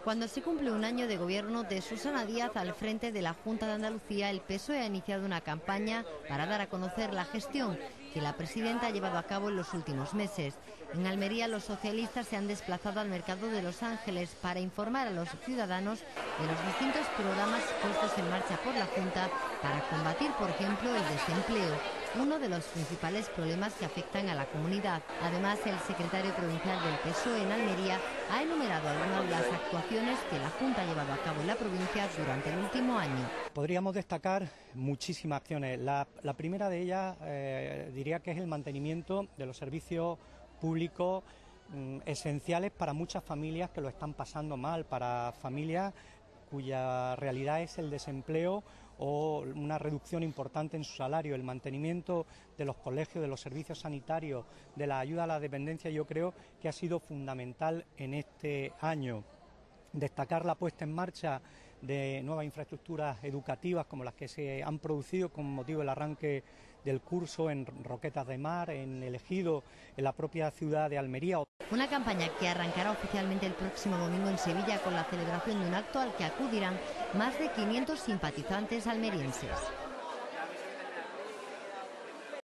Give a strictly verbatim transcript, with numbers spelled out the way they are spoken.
Cuando se cumple un año de gobierno de Susana Díaz al frente de la Junta de Andalucía, el P S O E ha iniciado una campaña para dar a conocer la gestión que la presidenta ha llevado a cabo en los últimos meses. En Almería, los socialistas se han desplazado al mercado de Los Ángeles para informar a los ciudadanos de los distintos programas puestos en marcha por la Junta para combatir, por ejemplo, el desempleo, uno de los principales problemas que afectan a la comunidad. Además, el secretario provincial del P S O E en Almería ha enumerado algunas de las actuaciones que la Junta ha llevado a cabo en la provincia durante el último año. Podríamos destacar muchísimas acciones. La, la primera de ellas eh, diría que es el mantenimiento de los servicios públicos mm, esenciales para muchas familias que lo están pasando mal, para familias cuya realidad es el desempleo o una reducción importante en su salario. El mantenimiento de los colegios, de los servicios sanitarios, de la ayuda a la dependencia, yo creo que ha sido fundamental en este año. Destacar la puesta en marcha de nuevas infraestructuras educativas como las que se han producido con motivo del arranque del curso en Roquetas de Mar, en El Ejido, en la propia ciudad de Almería. Una campaña que arrancará oficialmente el próximo domingo en Sevilla con la celebración de un acto al que acudirán más de quinientos simpatizantes almerienses.